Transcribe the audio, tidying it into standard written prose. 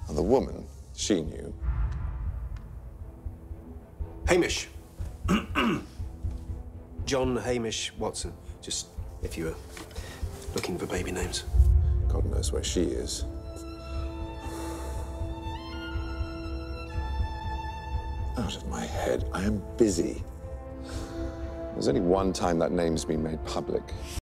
And the woman, she knew. Hamish. John Hamish Watson. Just if you were looking for baby names. God knows where she is. Out of my head. I am busy. There's only one time that name's been made public.